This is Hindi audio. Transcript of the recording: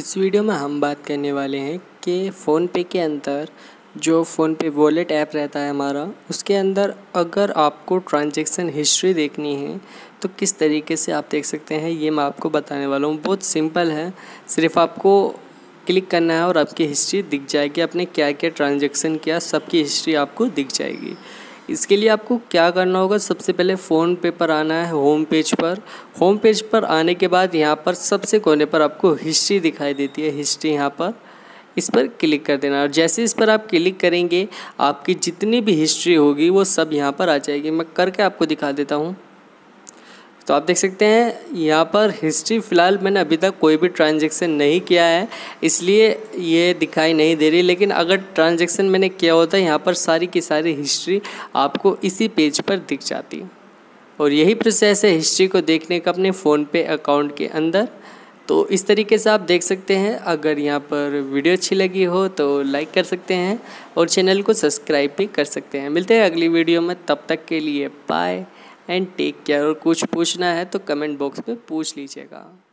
इस वीडियो में हम बात करने वाले हैं कि फ़ोनपे के अंदर जो फ़ोनपे वॉलेट ऐप रहता है हमारा, उसके अंदर अगर आपको ट्रांजैक्शन हिस्ट्री देखनी है तो किस तरीके से आप देख सकते हैं, ये मैं आपको बताने वाला हूँ। बहुत सिंपल है, सिर्फ आपको क्लिक करना है और आपकी हिस्ट्री दिख जाएगी। आपने क्या क्या ट्रांजैक्शन किया सबकी हिस्ट्री आपको दिख जाएगी। इसके लिए आपको क्या करना होगा, सबसे पहले फ़ोनपे पर आना है, होम पेज पर। होम पेज पर आने के बाद यहाँ पर सबसे कोने पर आपको हिस्ट्री दिखाई देती है, हिस्ट्री यहाँ पर इस पर क्लिक कर देना। और जैसे इस पर आप क्लिक करेंगे आपकी जितनी भी हिस्ट्री होगी वो सब यहाँ पर आ जाएगी। मैं करके आपको दिखा देता हूँ। तो आप देख सकते हैं यहाँ पर हिस्ट्री फ़िलहाल मैंने अभी तक कोई भी ट्रांजैक्शन नहीं किया है, इसलिए ये दिखाई नहीं दे रही। लेकिन अगर ट्रांजैक्शन मैंने किया होता है यहाँ पर सारी की सारी हिस्ट्री आपको इसी पेज पर दिख जाती। और यही प्रोसेस है हिस्ट्री को देखने का अपने फ़ोनपे अकाउंट के अंदर। तो इस तरीके से आप देख सकते हैं। अगर यहाँ पर वीडियो अच्छी लगी हो तो लाइक कर सकते हैं और चैनल को सब्सक्राइब भी कर सकते हैं। मिलते हैं अगली वीडियो में, तब तक के लिए बाय एंड टेक केयर। और कुछ पूछना है तो कमेंट बॉक्स पे पूछ लीजिएगा।